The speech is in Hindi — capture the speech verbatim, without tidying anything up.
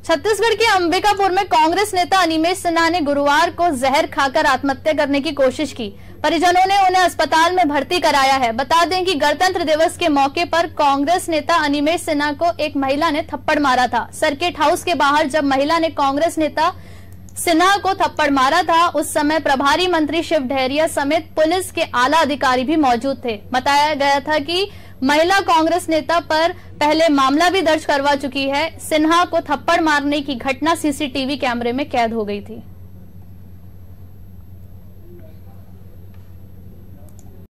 छत्तीसगढ़ के अंबिकापुर में कांग्रेस नेता अनिमेष सिन्हा ने गुरुवार को जहर खाकर आत्महत्या करने की कोशिश की। परिजनों ने उन्हें अस्पताल में भर्ती कराया है। बता दें कि गणतंत्र दिवस के मौके पर कांग्रेस नेता अनिमेष सिन्हा को एक महिला ने थप्पड़ मारा था। सर्किट हाउस के बाहर जब महिला ने कांग्रेस नेता सिन्हा को थप्पड़ मारा था, उस समय प्रभारी मंत्री शिव डहरिया समेत पुलिस के आला अधिकारी भी मौजूद थे। बताया गया था कि महिला कांग्रेस नेता पर पहले मामला भी दर्ज करवा चुकी है। सिन्हा को थप्पड़ मारने की घटना सीसीटीवी कैमरे में कैद हो गई थी।